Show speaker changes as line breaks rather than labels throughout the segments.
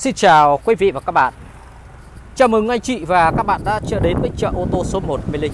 Xin chào quý vị và các bạn. Chào mừng anh chị và các bạn đã trở đến với chợ ô tô số 1 Mê Linh.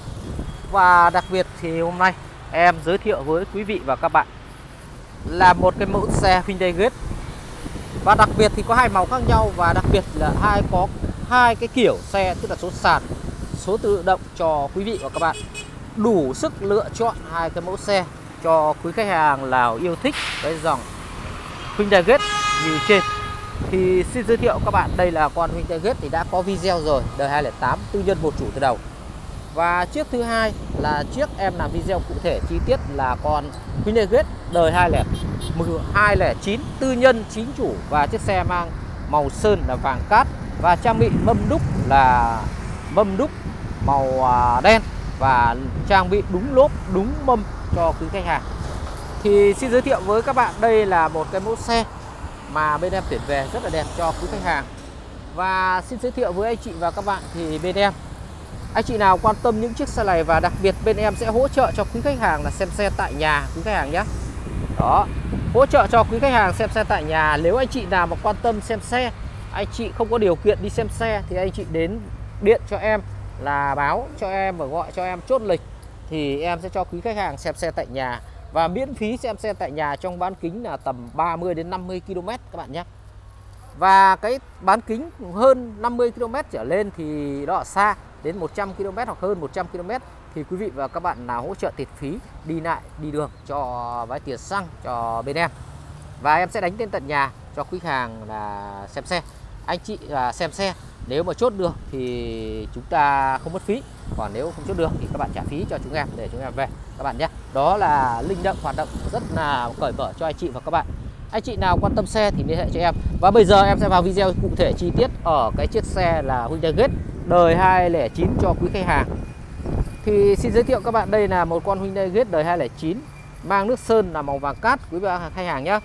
Và đặc biệt thì hôm nay em giới thiệu với quý vị và các bạn là một cái mẫu xe Hyundai Getz. Và đặc biệt thì có hai màu khác nhau, và đặc biệt là có hai cái kiểu xe, tức là số sàn, số tự động cho quý vị và các bạn. Đủ sức lựa chọn hai cái mẫu xe cho quý khách hàng nào yêu thích cái dòng Hyundai Getz như trên. Thì xin giới thiệu các bạn, đây là con Hyundai Getz thì đã có video rồi, đời 2008, tư nhân một chủ từ đầu. Và chiếc thứ hai là chiếc em làm video cụ thể chi tiết là con Hyundai Getz đời 2009, tư nhân chính chủ, và chiếc xe mang màu sơn là vàng cát và trang bị mâm đúc là mâm đúc màu đen và trang bị đúng lốp, đúng mâm cho quý khách hàng. Thì xin giới thiệu với các bạn, đây là một cái mẫu xe mà bên em tuyển về rất là đẹp cho quý khách hàng. Và xin giới thiệu với anh chị và các bạn thì bên em, anh chị nào quan tâm những chiếc xe này, và đặc biệt bên em sẽ hỗ trợ cho quý khách hàng là xem xe tại nhà quý khách hàng nhé. Đó, hỗ trợ cho quý khách hàng xem xe tại nhà. Nếu anh chị nào mà quan tâm xem xe, anh chị không có điều kiện đi xem xe thì anh chị đến điện cho em, là báo cho em và gọi cho em chốt lịch, thì em sẽ cho quý khách hàng xem xe tại nhà và miễn phí xem xe tại nhà trong bán kính là tầm 30 đến 50 km các bạn nhé. Và cái bán kính hơn 50 km trở lên thì đó là xa, đến 100 km hoặc hơn 100 km thì quý vị và các bạn nào hỗ trợ tiền phí đi lại đi đường cho vay tiền xăng cho bên em, và em sẽ đánh đến tận nhà cho quý hàng là xem xe. Anh chị là xem xe, nếu mà chốt được thì chúng ta không mất phí, còn nếu không chốt được thì các bạn trả phí cho chúng em để chúng em về các bạn nhé. Đó là linh động, hoạt động rất là cởi mở cho anh chị và các bạn. Anh chị nào quan tâm xe thì liên hệ cho em. Và bây giờ em sẽ vào video cụ thể chi tiết ở cái chiếc xe là Hyundai Getz đời 2009 cho quý khách hàng. Thì xin giới thiệu các bạn, đây là một con Hyundai Getz đời 2009 mang nước sơn là màu vàng cát quý vị khách hàng nhé.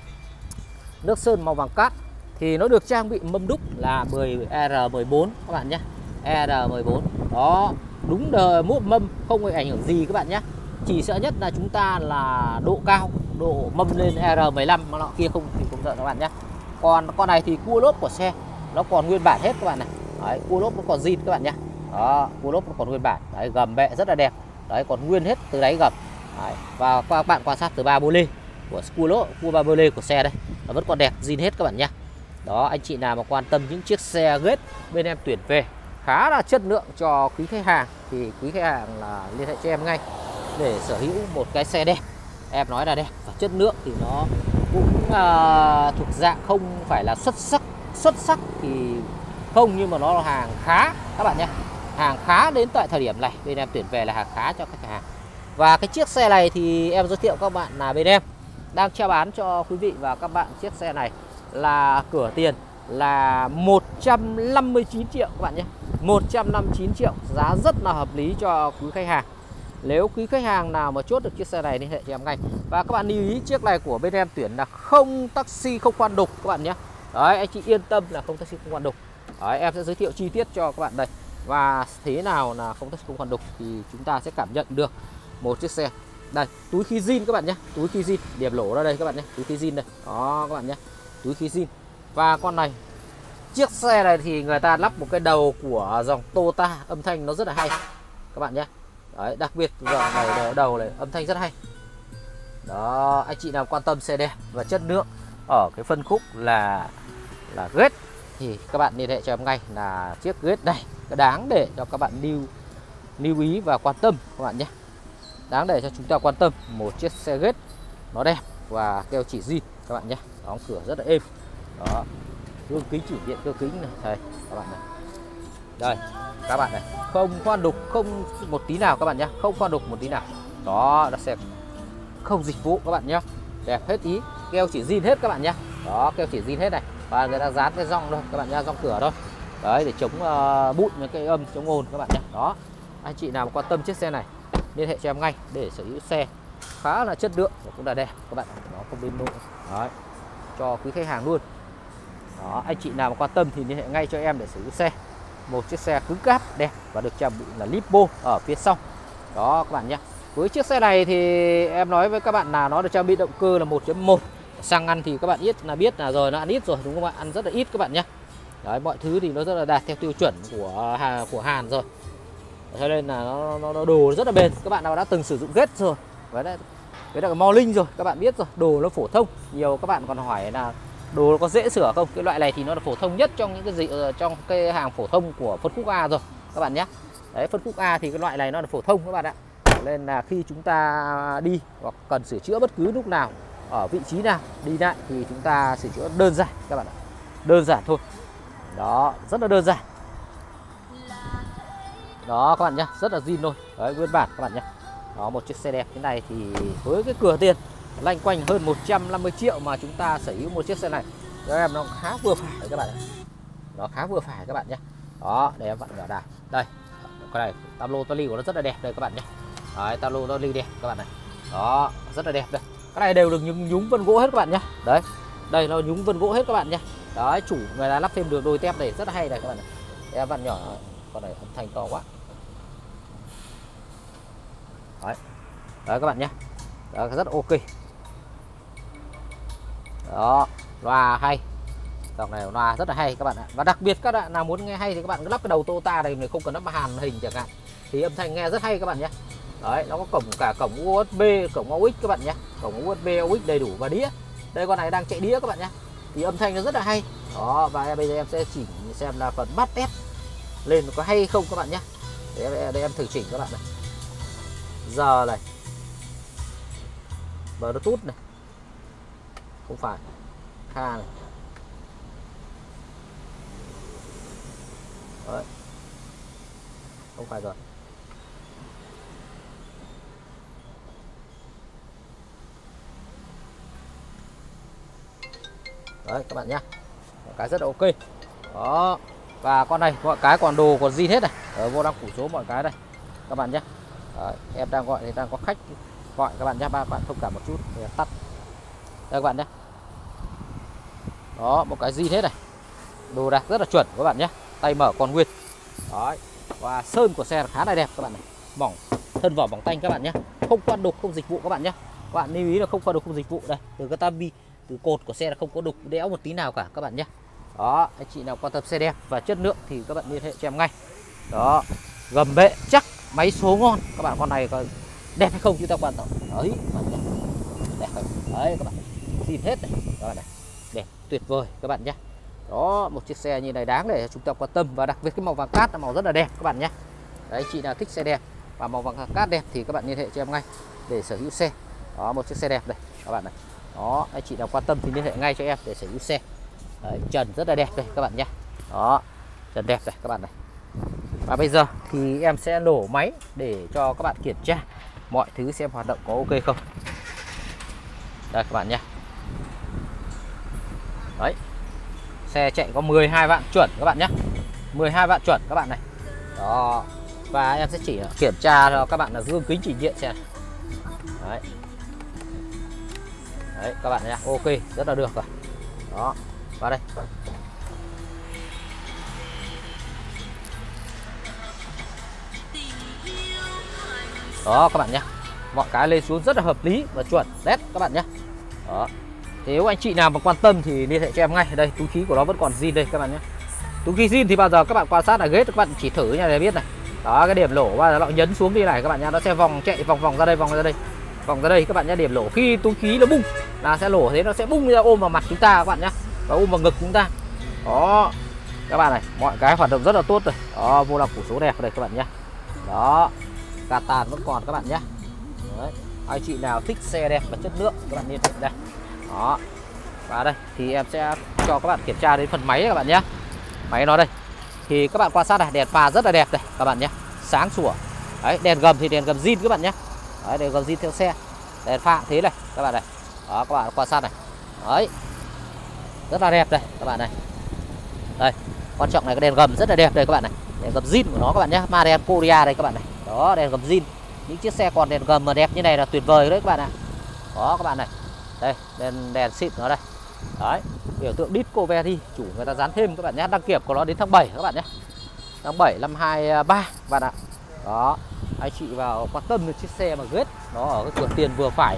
Nước sơn màu vàng cát thì nó được trang bị mâm đúc là R14 các bạn nhé, R14. Đó, đúng đời mút mâm, không có ảnh hưởng gì các bạn nhé. Chỉ sợ nhất là chúng ta là độ cao, độ mâm lên R15 mà nọ kia không thì không sợ các bạn nhé. Còn con này thì cua lốp của xe nó còn nguyên bản hết các bạn này. Đấy, cua lốp nó còn zin các bạn nhé. Đó, cua lốp nó còn nguyên bản. Đấy, gầm bệ rất là đẹp. Đấy, còn nguyên hết từ đáy gầm. Đấy, và các bạn quan sát từ ba bô lê của cua lốp, cua ba bô lê của xe đây, nó vẫn còn đẹp, zin hết các bạn nhé. Đó, anh chị nào mà quan tâm những chiếc xe Getz bên em tuyển về khá là chất lượng cho quý khách hàng thì quý khách hàng là liên hệ cho em ngay để sở hữu một cái xe đẹp. Em nói là đẹp và chất lượng thì nó cũng thuộc dạng không phải là xuất sắc thì không, nhưng mà nó là hàng khá các bạn nhé. Hàng khá đến tại thời điểm này bên em tuyển về là hàng khá cho khách hàng. Và cái chiếc xe này thì em giới thiệu các bạn là bên em đang chào bán cho quý vị và các bạn chiếc xe này là cửa tiền là 159 triệu các bạn nhé. 159 triệu, giá rất là hợp lý cho quý khách hàng. Nếu quý khách hàng nào mà chốt được chiếc xe này liên hệ cho em ngay. Và các bạn lưu ý, chiếc này của bên em tuyển là không taxi, không khoan đục các bạn nhé. Đấy, anh chị yên tâm là không taxi, không khoan đục. Đấy, em sẽ giới thiệu chi tiết cho các bạn đây. Và thế nào là không taxi, không khoan đục thì chúng ta sẽ cảm nhận được một chiếc xe. Đây, túi khí zin các bạn nhé, túi khí zin, điểm lỗ ra đây các bạn nhé, túi khí zin đây. Đó các bạn nhé, túi khí zin. Và con này, chiếc xe này thì người ta lắp một cái đầu của dòng Toyota, âm thanh nó rất là hay các bạn nhé. Đấy, đặc biệt dòng này đầu này âm thanh rất hay. Đó, anh chị nào quan tâm xe đẹp và chất lượng ở cái phân khúc là Getz thì các bạn liên hệ cho em ngay là chiếc Getz này đáng để cho các bạn lưu ý và quan tâm các bạn nhé. Đáng để cho chúng ta quan tâm một chiếc xe Getz nó đẹp và keo chỉ zin các bạn nhé. Đóng cửa rất là êm. Đó, gương kính chỉ điện cơ kính này, đây các bạn này. Đây các bạn này, không khoan đục, không một tí nào các bạn nhé, không khoan đục một tí nào. Đó, nó sẽ không dịch vụ các bạn nhé, đẹp hết ý, keo chỉ zin hết các bạn nhé. Đó, keo chỉ zin hết này, và người ta dán cái gioăng thôi các bạn nhé, gioăng cửa thôi. Đấy, để chống bụi, những cái âm, chống ồn các bạn nhé. Đó, anh chị nào quan tâm chiếc xe này liên hệ cho em ngay để sở hữu xe khá là chất lượng và cũng là đẹp các bạn, nó không đến nỗi. Đấy, cho quý khách hàng luôn. Đó, anh chị nào mà quan tâm thì liên hệ ngay cho em để sở hữu xe. Một chiếc xe cứng cáp đẹp và được trang bị là lipo ở phía sau. Đó các bạn nhé. Với chiếc xe này thì em nói với các bạn là nó được trang bị động cơ là 1.1 xăng ăn thì các bạn biết là rồi, nó ăn ít rồi đúng không ạ? Ăn rất là ít các bạn nhé. Đấy, mọi thứ thì nó rất là đạt theo tiêu chuẩn của Hàn rồi. Cho nên là nó đồ rất là bền. Các bạn nào đã từng sử dụng ghét rồi, với lại cái Mo Linh rồi, các bạn biết rồi, đồ nó phổ thông. Nhiều các bạn còn hỏi là đồ nó có dễ sửa không? Cái loại này thì nó là phổ thông nhất trong những cái gì trong cái hàng phổ thông của phân khúc A rồi các bạn nhé. Đấy, phân khúc A thì cái loại này nó là phổ thông các bạn ạ. Nên là khi chúng ta đi hoặc cần sửa chữa bất cứ lúc nào, ở vị trí nào đi lại thì chúng ta sửa chữa đơn giản các bạn ạ. Đơn giản thôi. Đó, rất là đơn giản. Đó các bạn nhé, rất là zin thôi. Đấy, nguyên bản các bạn nhé. Đó, một chiếc xe đẹp thế này thì với cái cửa tiền loanh quanh hơn 150 triệu mà chúng ta sở hữu một chiếc xe này, cho em nó khá vừa phải các bạn ạ. Nó khá vừa phải các bạn nhé. Đó, để em vặn nhỏ đài. Đây, cái này tam lô tali của nó rất là đẹp đây các bạn nhé. Đấy, tam lô tali đẹp các bạn này. Đó, rất là đẹp đây. Cái này đều được nhúng vân gỗ hết các bạn nhé. Đấy, đây nó nhúng vân gỗ hết các bạn nhé. Đấy, chủ người ta lắp thêm được đôi tép này rất là hay này các bạn này. Để em vặn nhỏ, con này âm thanh to quá. Đấy, đấy các bạn nhé. Đó, rất ok. Đó, loa hay. Dòng này loa rất là hay các bạn ạ. Và đặc biệt các bạn nào muốn nghe hay thì các bạn cứ lắp cái đầu Toyota này, không cần lắp màn hình chẳng hạn, thì âm thanh nghe rất hay các bạn nhé. Đấy, nó có cổng USB, cổng AUX các bạn nhé. Cổng USB AUX đầy đủ và đĩa. Đây, con này đang chạy đĩa các bạn nhé. Thì âm thanh nó rất là hay. Đó, và bây giờ em sẽ chỉnh xem là phần bass test lên có hay không các bạn nhé. Để em thử chỉnh các bạn này. Giờ này, Bluetooth này, không phải Kha này. Đấy, không phải rồi. Đấy các bạn nhé, cái rất là ok. Đó, và con này mọi cái còn đồ còn zin hết này, ở vô đăng phủ số mọi cái đây các bạn nhé. Đấy, em đang gọi thì đang có khách gọi các bạn nhé, ba bạn thông cảm một chút để tắt đây các bạn nhé. Đó, một cái zin hết này, đồ đạc rất là chuẩn các bạn nhé, tay mở còn nguyên. Đấy, và sơn của xe khá là đẹp các bạn này, mỏng, thân vỏ mỏng tanh các bạn nhé, không khoan đục không dịch vụ các bạn nhé. Các bạn lưu ý là không khoan đục không dịch vụ đây, từ cái tabi, từ cột của xe là không có đục đẽo một tí nào cả các bạn nhé. Đó, anh chị nào quan tâm xe đẹp và chất lượng thì các bạn liên hệ cho em ngay. Đó, gầm bệ chắc, máy số ngon các bạn. Con này có đẹp hay không chúng ta quan trọng. Đấy các bạn nhé, đẹp không? Đấy các bạn, xin hết này các bạn này, đẹp tuyệt vời các bạn nhé. Đó, một chiếc xe như này đáng để chúng ta quan tâm. Và đặc biệt cái màu vàng cát là màu rất là đẹp các bạn nhé. Đấy, chị nào thích xe đẹp và màu vàng cát đẹp thì các bạn liên hệ cho em ngay để sở hữu xe. Đó, một chiếc xe đẹp đây các bạn này. Đó, anh chị nào quan tâm thì liên hệ ngay cho em để sở hữu xe. Đấy, trần rất là đẹp đây các bạn nhé. Đó, trần đẹp đây các bạn này. Và bây giờ thì em sẽ nổ máy để cho các bạn kiểm tra mọi thứ xem hoạt động có ok không. Đây các bạn nhé. Đấy, xe chạy có 12 vạn chuẩn các bạn nhé, 12 vạn chuẩn các bạn này. Đó, và em sẽ chỉ kiểm tra cho các bạn là gương kính chỉnh điện xem. Đấy, đấy các bạn nhé, ok, rất là được rồi. Đó, vào đây. Đó các bạn nhé, mọi cái lên xuống rất là hợp lý và chuẩn đẹp các bạn nhé. Đó, nếu anh chị nào mà quan tâm thì liên hệ cho em ngay. Đây, túi khí của nó vẫn còn zin đây các bạn nhé. Túi khí zin thì bao giờ các bạn quan sát là ghế, các bạn chỉ thử nha để biết này. Đó, cái điểm lỗ và nó nhấn xuống đi này các bạn nhé, nó sẽ chạy vòng ra đây, vòng ra đây các bạn nhé. Điểm lỗ khi túi khí nó bung là sẽ lỗ, thế nó sẽ bung ra ôm vào mặt chúng ta các bạn nhé, và ôm vào ngực chúng ta. Đó các bạn này, mọi cái hoạt động rất là tốt rồi. Đó, vô lăng phủ số đẹp đây các bạn nhé. Đó, cà tàn vẫn còn các bạn nhé. Đấy, anh chị nào thích xe đẹp và chất lượng các bạn liên hệ đây. Đó, và đây thì em sẽ cho các bạn kiểm tra đến phần máy các bạn nhé. Máy nó đây thì các bạn quan sát này, đèn pha rất là đẹp đây các bạn nhé, sáng sủa. Đấy, đèn gầm thì đèn gầm zin các bạn nhé. Đấy, đèn gầm zin theo xe, đèn pha thế này các bạn này. Đó, các bạn quan sát này. Đấy, rất là đẹp đây các bạn này. Đây, quan trọng này, cái đèn gầm rất là đẹp đây các bạn này, đèn gầm zin của nó các bạn nhé, ma đèn Korea đây các bạn này. Đó, đèn gầm zin, những chiếc xe còn đèn gầm mà đẹp như này là tuyệt vời đấy các bạn ạ. Đó các bạn này, đây đèn xịn nó đây. Đấy, biểu tượng Disco Veri, chủ người ta dán thêm các bạn nhé. Đăng kiểm của nó đến tháng 7 các bạn nhé, tháng 7 năm 23 bạn ạ. Đó, anh chị vào quan tâm đến chiếc xe mà ghét nó ở cái cửa tiền vừa phải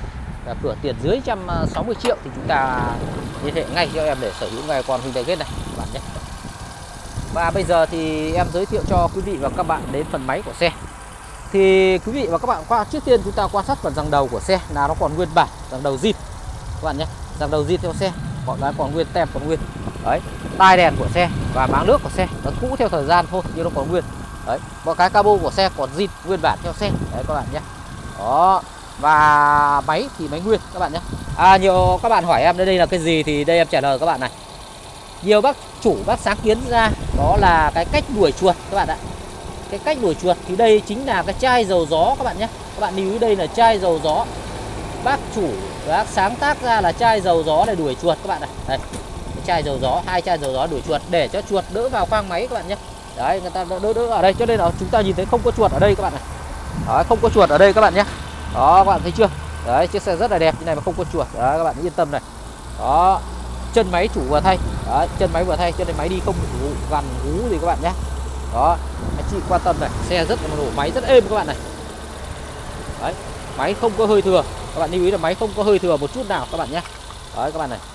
và cửa tiền dưới 160 triệu thì chúng ta liên hệ ngay cho em để sở hữu ngay con Hyundai Getz này các bạn nhé. Và bây giờ thì em giới thiệu cho quý vị và các bạn đến phần máy của xe. Thì quý vị và các bạn trước tiên chúng ta quan sát phần rằng đầu của xe là nó còn nguyên bản, rằng đầu zin các bạn nhé, rằng đầu zin theo xe, mọi cái còn nguyên, tem còn nguyên. Đấy, tai đèn của xe và máng nước của xe nó cũ theo thời gian thôi nhưng nó còn nguyên. Đấy, mọi cái cabo của xe còn zin nguyên bản theo xe. Đấy các bạn nhé. Đó, và máy thì máy nguyên các bạn nhé. Nhiều các bạn hỏi em đây là cái gì thì đây em trả lời các bạn này. Nhiều bác chủ bác sáng kiến ra đó là cái cách đuổi chuột các bạn ạ. Cái cách đuổi chuột thì đây chính là cái chai dầu gió các bạn nhé. Các bạn lưu ý đây là chai dầu gió. Bác chủ bác sáng tác ra là chai dầu gió để đuổi chuột các bạn ạ. Đây, cái chai dầu gió, 2 chai dầu gió đuổi chuột để cho chuột đỡ vào khoang máy các bạn nhé. Đấy, người ta đỡ ở đây cho nên là chúng ta nhìn thấy không có chuột ở đây các bạn này. Đấy, không có chuột ở đây các bạn nhé. Đó, các bạn thấy chưa? Đấy, chiếc xe rất là đẹp như này mà không có chuột. Đấy, các bạn yên tâm này. Đó, chân máy chủ vừa thay. Đấy, chân máy vừa thay cho nên máy đi không bị gằn gú gì các bạn nhé. Đó, anh chị quan tâm này, xe rất là nổ, máy rất êm các bạn này. Đấy, máy không có hơi thừa. Các bạn lưu ý là máy không có hơi thừa một chút nào các bạn nhé. Đấy các bạn này.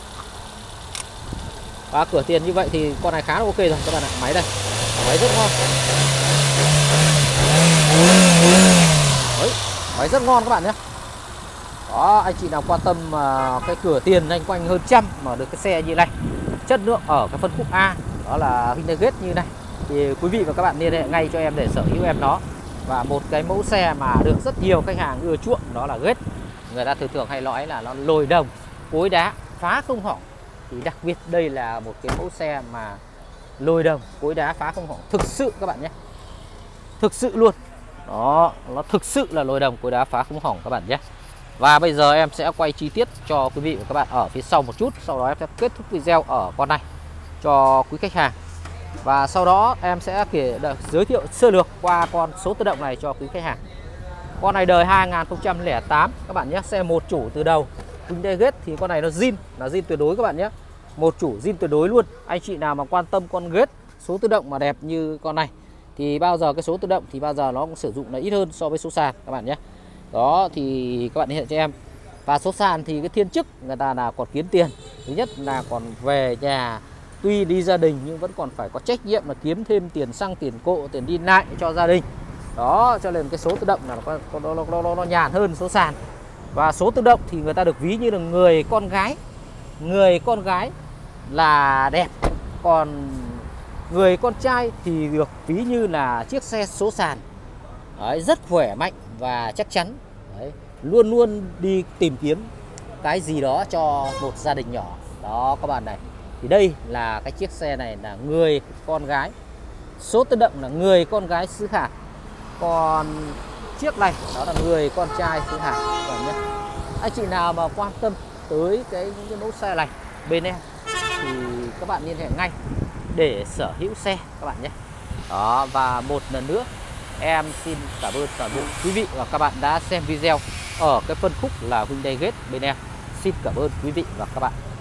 Và cửa tiền như vậy thì con này khá là ok rồi các bạn ạ. Máy đây, máy rất ngon. Đấy, máy rất ngon các bạn nhé. Đó, anh chị nào quan tâm cái cửa tiền anh quanh hơn trăm mà được cái xe như này, chất lượng ở cái phân khúc A, đó là Hyundai Getz như này, thì quý vị và các bạn liên hệ ngay cho em để sở hữu em nó. Và một cái mẫu xe mà được rất nhiều khách hàng ưa chuộng đó là Getz. Người ta thường hay nói là nó lồi đồng, cối đá, phá không hỏng. Thì đặc biệt đây là một cái mẫu xe mà lồi đồng, cối đá, phá không hỏng thực sự các bạn nhé. Thực sự luôn. Đó, nó thực sự là lồi đồng, cối đá, phá không hỏng các bạn nhé. Và bây giờ em sẽ quay chi tiết cho quý vị và các bạn ở phía sau một chút. Sau đó em sẽ kết thúc video ở con này cho quý khách hàng. Và sau đó em sẽ giới thiệu sơ lược qua con số tự động này cho quý khách hàng. Con này đời 2008 các bạn nhé. Xe một chủ từ đầu. Hyundai Getz thì con này nó zin, là zin tuyệt đối các bạn nhé. Một chủ zin tuyệt đối luôn. Anh chị nào mà quan tâm con Getz số tự động mà đẹp như con này thì bao giờ cái số tự động thì bao giờ nó cũng sử dụng là ít hơn so với số sàn các bạn nhé. Đó thì các bạn liên hệ cho em. Và số sàn thì cái thiên chức người ta là còn kiếm tiền. Thứ nhất là còn về nhà, tuy đi gia đình nhưng vẫn còn phải có trách nhiệm là kiếm thêm tiền xăng, tiền cộ, tiền đi lại cho gia đình. Đó, cho nên cái số tự động là nó nhàn hơn số sàn. Và số tự động thì người ta được ví như là người con gái là đẹp, còn người con trai thì được ví như là chiếc xe số sàn. Đấy, rất khỏe mạnh và chắc chắn. Đấy, luôn luôn đi tìm kiếm cái gì đó cho một gia đình nhỏ. Đó các bạn này. Thì đây là cái chiếc xe này là người con gái. Số tự động là người con gái xứ Hàn. Còn chiếc này đó là người con trai xứ Hàn các bạn nhé. Anh chị nào mà quan tâm tới những cái mẫu xe này bên em thì các bạn liên hệ ngay để sở hữu xe các bạn nhé. Đó, và một lần nữa em xin cảm ơn toàn bộ quý vị và các bạn đã xem video ở cái phân khúc là Hyundai Getz bên em. Xin cảm ơn quý vị và các bạn.